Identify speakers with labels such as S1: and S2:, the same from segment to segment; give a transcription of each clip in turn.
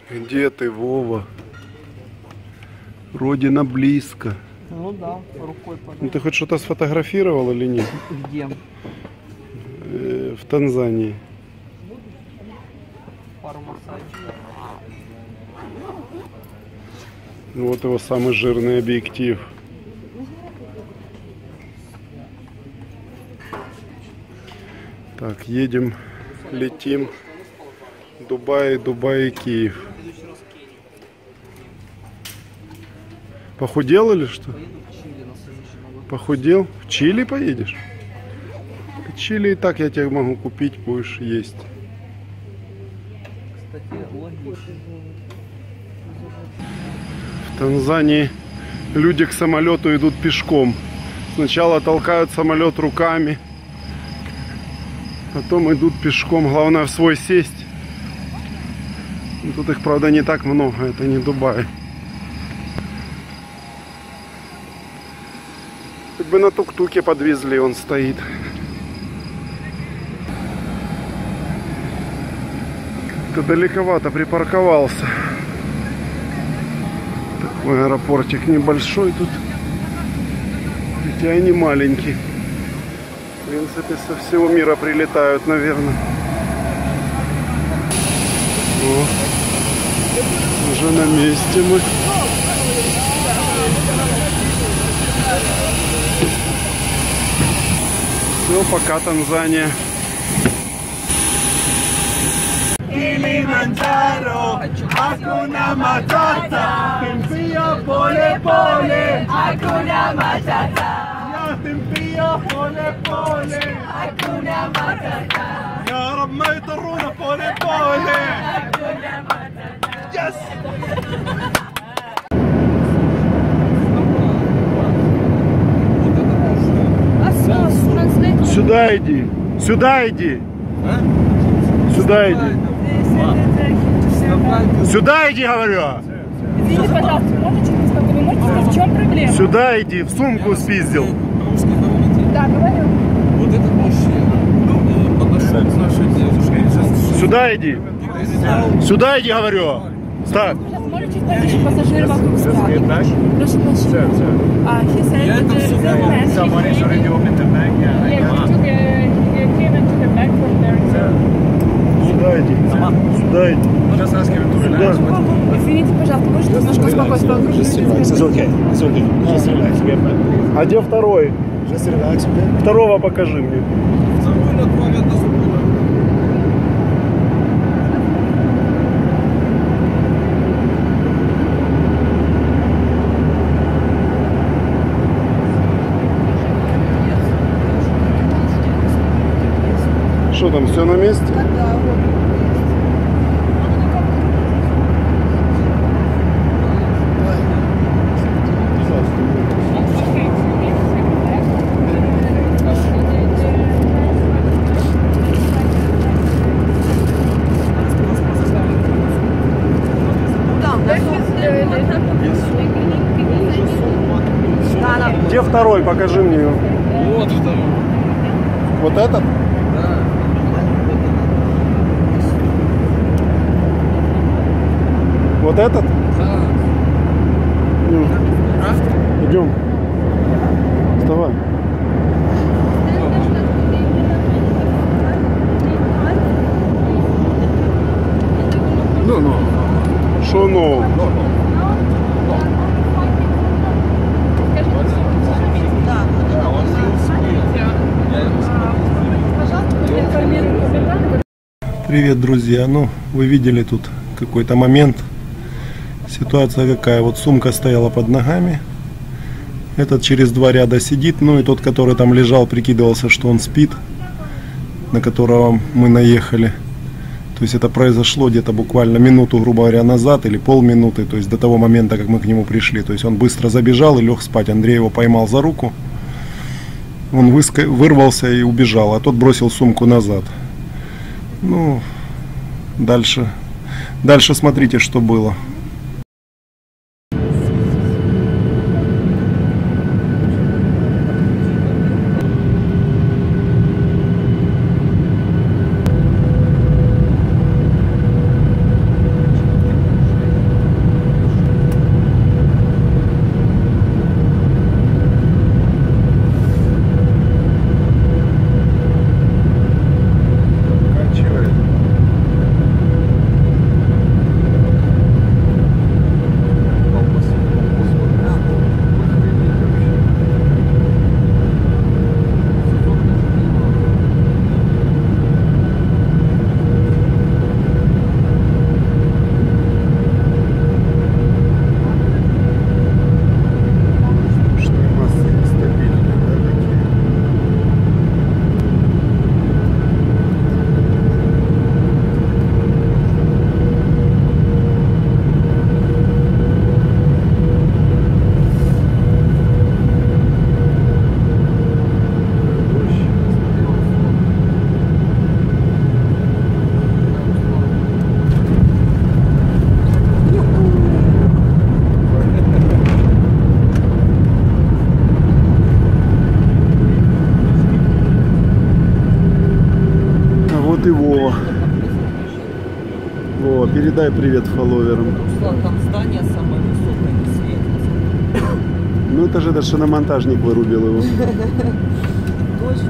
S1: Где ты, Вова? Родина близко.
S2: Ну да, рукой подать.
S1: Ну, ты хоть что-то сфотографировал или нет?
S2: Где?
S1: В Танзании.
S2: Пару массажей.
S1: Вот его самый жирный объектив. Так, едем, летим. Дубай, Дубай и Киев. Похудел или что? Похудел? В Чили поедешь? В Чили и так я тебе могу купить, будешь есть.
S2: Кстати, логично.
S1: В Танзании люди к самолету идут пешком. Сначала толкают самолет руками, потом идут пешком. Главное в свой сесть. Тут их, правда, не так много, это не Дубай. Хоть бы на тук-туке подвезли, он стоит. Как-то далековато припарковался. Такой аэропортик небольшой тут. Хотя и не маленький. В принципе, со всего мира прилетают, наверное. О, уже на месте мы. Все, пока, Танзания.
S3: Kilimanjaro, Hakuna Matata, Tempio pole pole, Hakuna Matata, ya Tempio pole pole, Hakuna Matata, ya Rab ma يضرونا pole pole, Hakuna Matata, yes.
S1: Сюда иди, сюда иди. Сюда иди. Сюда иди, говорю.
S4: Извините, пожалуйста, можете сказать, в чем проблема?
S1: Сюда иди, в сумку спиздил.
S4: Да, говорю.
S5: Вот этот мужчина подошел к нашей девушке.
S1: Сюда иди. Сюда иди, говорю. Так.
S4: Можете подальше пассажиры вокруг спят. Прошу прощения. He said that the man
S3: Someone is already opened the bag.
S4: he came into the back from there.
S1: Сюда иди. Сюда иди.
S3: Just ask him to relax.
S4: Извините, пожалуйста, можете немножко успокоиться?
S3: It's okay. It's okay. Just relax. Get back.
S1: А где второй?
S3: Just relax, okay?
S1: Второго покажи мне.
S5: Забыли отправить до суда.
S1: Что там, все на месте? Где второй? Покажи мне его.
S5: Вот второй.
S1: Вот этот?
S5: Да.
S1: Вот этот?
S5: Да.
S1: Идем. Вставай.
S5: Ну.
S1: Шо ну? Привет, друзья. Ну, вы видели тут какой-то момент. Ситуация какая. Вот сумка стояла под ногами. Этот через два ряда сидит. Ну и тот, который там лежал, прикидывался, что он спит, на которого мы наехали. То есть это произошло где-то буквально минуту, грубо говоря, назад или полминуты. То есть до того момента, как мы к нему пришли. То есть он быстро забежал и лег спать. Андрей его поймал за руку. Он вырвался и убежал, а тот бросил сумку назад. Ну, дальше смотрите, что было. Вот и Вова. Вова, передай привет фолловерам.
S2: Руслан, там здание самое высокое не светится.
S1: Ну это же этот шиномонтажник вырубил его.
S2: Точно.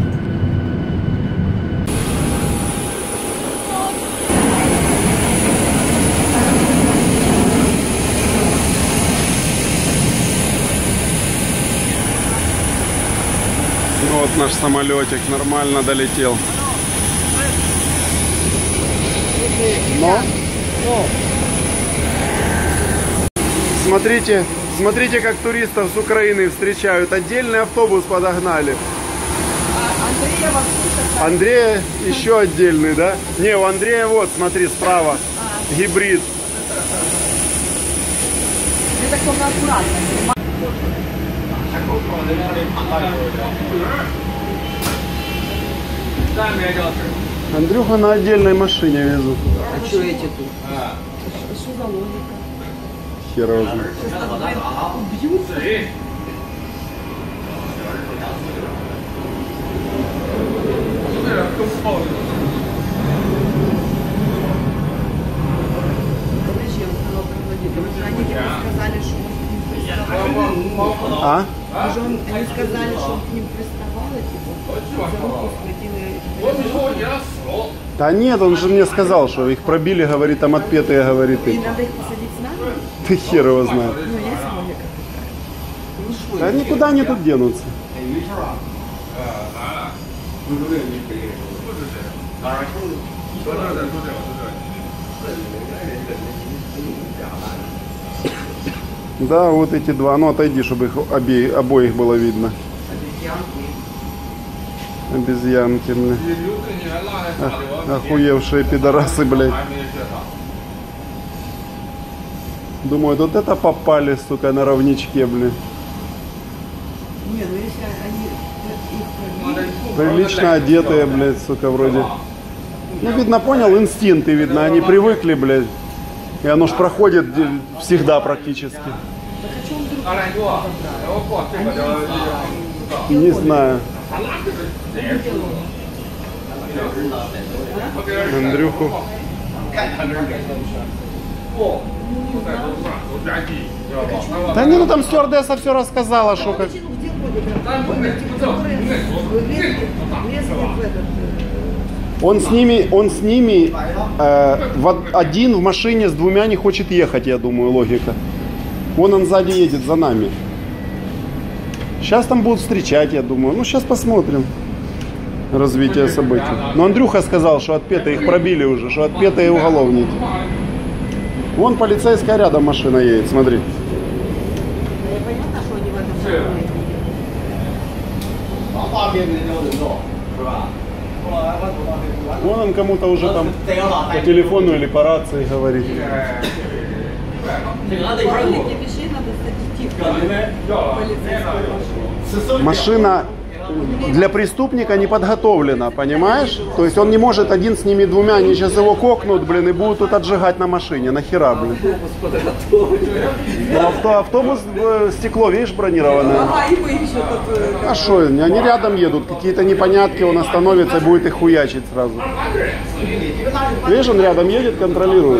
S1: Вот наш самолетик нормально долетел. Но смотрите, смотрите, как туристов с Украины встречают. Отдельный автобус подогнали.
S4: Андрея вообще
S1: Андрея еще отдельный, да? Не, у Андрея вот, смотри, справа. Гибрид.
S4: это только аккуратно.
S1: Андрюха на отдельной машине везу.
S2: А что эти тут?
S4: Что за логика?
S1: Хер его знает.
S4: Они сказали, что он к ним приставал.
S1: А?
S4: Они сказали, что он к ним приставал, типа, за руку схватили.
S1: Да нет, он же мне сказал, что их пробили, говорит, там отпетые, говорит.
S4: И надо их посадить с нами?
S1: Ты хер его знает.
S4: Ну, есть логика.
S1: Да никуда они тут денутся. Да, вот эти два. Ну отойди, чтобы их обоих было видно. Обезьянки, блин. Охуевшие пидорасы, блядь. Думаю, вот это попали, сука, на равничке, блин.
S4: Не, ну если они их пробили,
S1: Прилично одетые, блядь, сука, вроде. Ну, видно, понял, инстинкты, видно, они привыкли, блядь. И оно ж проходит всегда практически. Не знаю. Андрюху. Да не, ну там стюардесса все рассказала, что как.
S4: где ходят, которые влезли в этот...
S1: Он с ними один в машине с двумя не хочет ехать, я думаю, логика. Вон он сзади едет за нами. Сейчас там будут встречать, я думаю. Ну, сейчас посмотрим развитие событий. Но Андрюха сказал, что отпетые их пробили уже, что отпетые уголовники. Вон полицейская рядом машина едет, смотри.
S4: Понятно, что они в этом
S1: Вон он кому-то уже там по телефону или по рации говорит.
S4: Для вещей надо статистику полицейскую.
S1: Машина для преступника не подготовлена, понимаешь? То есть он не может один с ними двумя, они сейчас его кокнут, блин, и будут тут отжигать на машине. Нахера, блин? Ну, автобус, стекло, видишь, бронированное.
S4: Ага, и вы еще тут...
S1: А что, они рядом едут, какие-то непонятки, он остановится и будет их хуячить сразу. Видишь, он рядом едет, контролирует.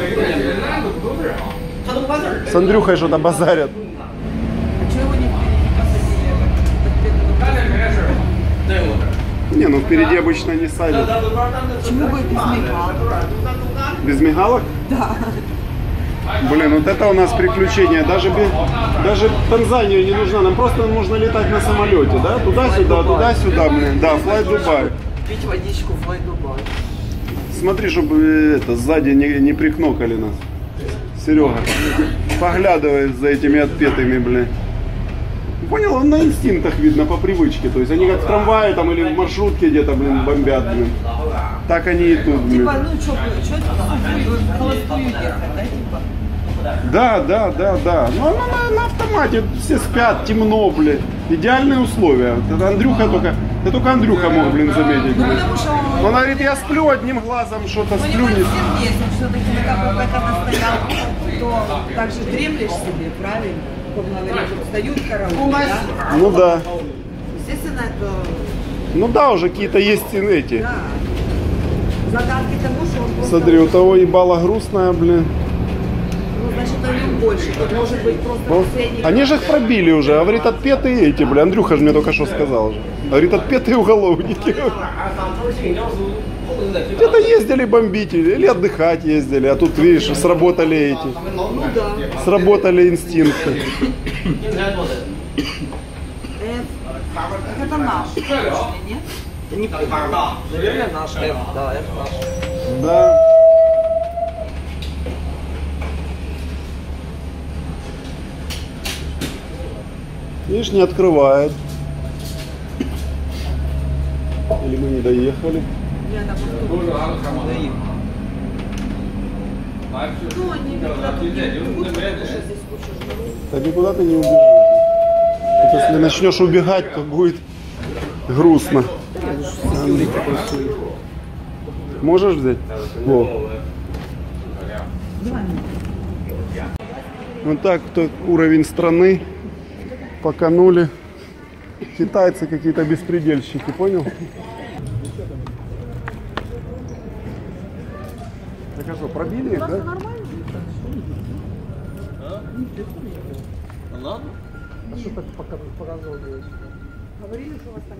S1: С Андрюхой что-то базарят.
S4: А чего его не посадили?
S1: Не, ну впереди обычно не садят.
S4: Почему бы без мигалок?
S1: Без мигалок?
S4: Да.
S1: Блин, вот это у нас приключение. Даже Танзания не нужна. Нам просто нужно летать на самолете, да? Туда-сюда, туда-сюда, блин. Да, Fly Dubai.
S2: Пить водичку, Fly Dubai.
S1: Смотри, чтобы это сзади не прикнокали нас. Серега, поглядывай за этими отпетыми, блин. Понял, он на инстинктах видно, по привычке. То есть они как в трамвае там или в маршрутке где-то, блин, бомбят, блин. Так они и тут, блин.
S4: Типа, ну что это холостую ехать, да, типа?
S1: Да. Ну, на автомате все спят, темно, блин. Идеальные условия. Это Андрюха только Андрюха мог, блин, заметить.
S4: Ну,
S1: Блин.
S4: потому что
S1: Он говорит, я сплю одним глазом, что-то
S4: у
S1: сплю.
S4: него всем есть, он все-таки на каком этом стоял, то так же дремлешь себе, правильно? Как говорят, вот встают караулы, да?
S1: Ну да.
S4: Естественно, это...
S1: Ну да, уже какие-то есть эти.
S4: Да. Загадки тому, что он просто...
S1: Смотри, у того ебало грустная, блин.
S4: Ну, значит, на нем больше. Тут может быть просто
S1: Ну,
S4: последний...
S1: они же их пробили уже, говорит, отпетые эти, бля. Андрюха же мне только что сказал же. Говорит, отпетые уголовники. Где-то ездили бомбить или отдыхать ездили, а тут, видишь, сработали эти.
S4: Ну да.
S1: Сработали инстинкты.
S4: Это наш. Нет?
S2: Не помню. Наверное, наш F, да, это наш.
S1: Да. Видишь, не открывает. Или мы не доехали?
S4: Ну, они никуда тут не убегут, потому что здесь куча народу.
S1: Да никуда ты не убежишь. Вот если начнешь убегать, то будет грустно. Можешь взять? Во. Вот так вот уровень страны. Поканули. Китайцы какие-то беспредельщики, понял? Так а что, пробили их, да?
S2: Ладно?
S4: А что так показывал девочку? Говорили, что у вас там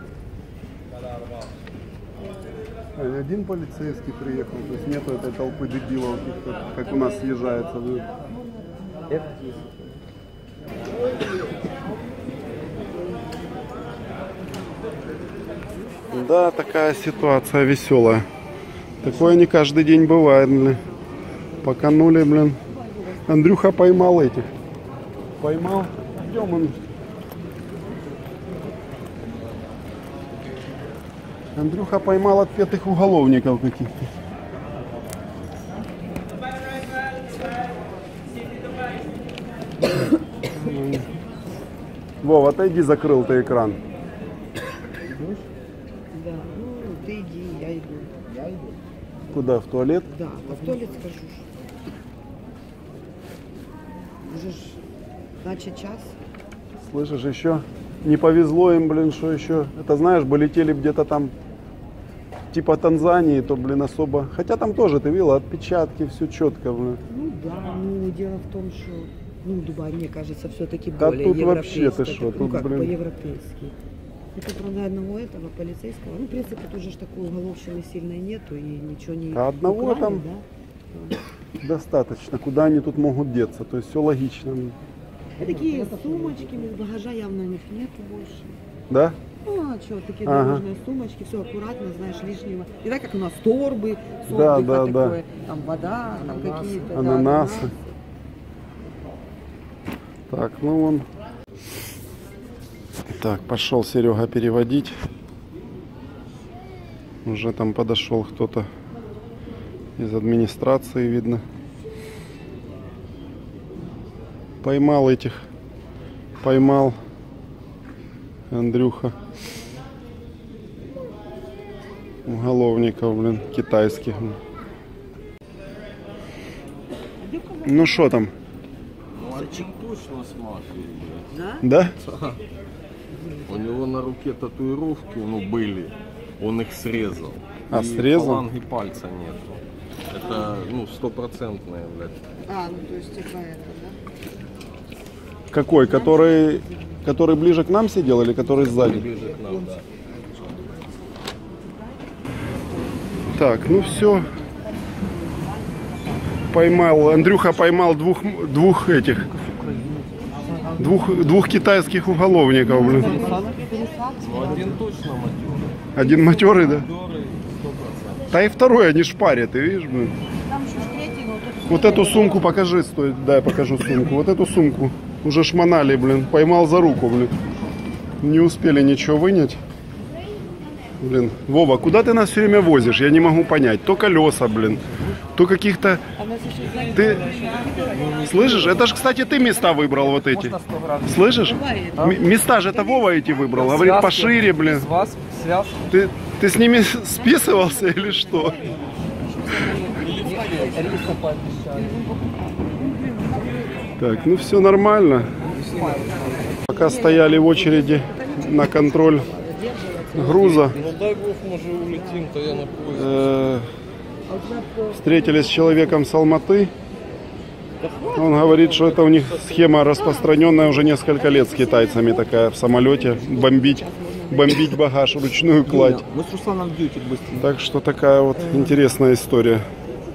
S4: есть?
S1: Один полицейский приехал, то есть нету этой толпы дебилов, как у нас съезжается.
S2: F10.
S1: Да, такая ситуация веселая. Такое не каждый день бывает, блин. Поканули, блин. Андрюха поймал этих. Поймал. Идем, он. Андрюха поймал отпетых уголовников каких-то. Вов, отойди, закрыл ты экран.
S4: Да, ну ты иди, я иду. Я иду?
S1: Куда, в туалет?
S4: Да, а в туалет схожу. Уже ж, значит, час.
S1: Слышишь, еще не повезло им, блин, что еще. Это знаешь, бы летели где-то там типа Танзании, то, блин, особо. Хотя там тоже, ты видела, отпечатки, все четко, блин.
S4: Ну да, ну дело в том, что ну, Дубай, мне кажется, все-таки
S1: Да
S4: более
S1: тут
S4: европейский.
S1: вообще ты шо,
S4: Ну
S1: тут,
S4: как,
S1: блин.
S4: по-европейски. Это, правда, одного этого полицейского. Ну, в принципе, тут же ж такой уголовщины сильной нету и ничего не
S1: А одного
S4: украли,
S1: там
S4: да?
S1: достаточно. Куда они тут могут деться? То есть все логично.
S4: И такие сумочки, без багажа явно у них нету больше.
S1: Да?
S4: Ну, а что, такие
S1: Ага.
S4: дорожные сумочки, все аккуратно, знаешь, лишнего. Не так, как у нас торбы, с
S1: Да,
S4: отдыха
S1: да,
S4: такое, там вода, там какие-то.
S1: Ананасы.
S4: Да,
S1: Так, ну вон. Так, пошел Серега переводить. Уже там подошел кто-то из администрации, видно. Поймал этих. Поймал Андрюха. Уголовников, блин, китайских. Ну что там?
S5: Мальчик точно с мафией, блядь.
S4: Да?
S1: Да?
S5: У него на руке татуировки, ну, были. Он их срезал.
S1: А,
S5: И
S1: срезал?
S5: фаланги пальца нету. Это, ну, стопроцентное, блядь.
S4: А, ну то есть типа это, да?
S1: Какой? Который ближе к нам сидел или который сзади?
S5: Ближе к нам, да.
S1: Так, ну все. Поймал, Андрюха поймал двух китайских уголовников, блин.
S5: Ну, один точно матерый.
S1: Один матерый, да?
S5: Матерый, 100%.
S1: Да и второй, они шпарят, ты видишь, блин.
S4: Там же третий, но
S1: Вот эту сумку покажи, стой, дай я покажу сумку. Вот эту сумку уже шмонали, блин. Поймал за руку, блин. Не успели ничего вынять. Блин, Вова, куда ты нас все время возишь? Я не могу понять. То колеса, блин, то каких-то... Ты слышишь? Это же, кстати, ты места выбрал вот эти. Слышишь? Места же это Вова эти выбрал. Говорит, пошире, блин.
S2: С вас связки.
S1: Ты с ними списывался или что?
S2: Риса пообещали.
S1: Так, ну все нормально. Пока стояли в очереди на контроль груза.
S5: Ну дай бог, может улетим, то я на поезд.
S1: Встретились с человеком с Алматы. Он говорит, что это у них схема распространенная уже несколько лет с китайцами такая в самолете. Бомбить багаж, вручную кладь.
S2: Мы с Русланом Дьютик быстрее.
S1: Так что такая вот интересная история.